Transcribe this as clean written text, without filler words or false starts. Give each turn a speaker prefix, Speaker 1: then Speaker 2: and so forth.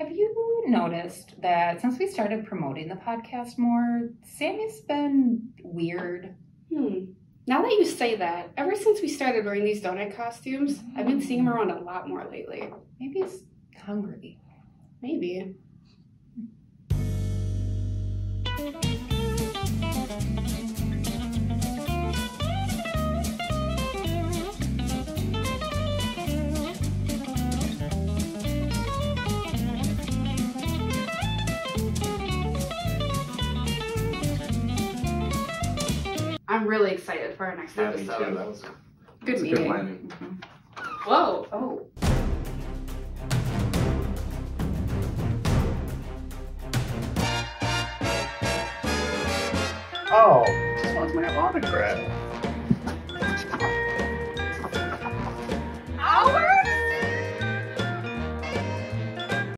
Speaker 1: Have you noticed that since we started promoting the podcast more, Sammy's been weird?
Speaker 2: Now that you say that, ever since we started wearing these donut costumes, I've been seeing him around a lot more lately.
Speaker 1: Maybe he's hungry.
Speaker 2: Maybe. I'm really excited for our next episode.
Speaker 3: Me too. That was
Speaker 2: good
Speaker 3: meeting. Good planning.
Speaker 2: Whoa.
Speaker 1: Oh.
Speaker 3: Oh, just wants my autograph.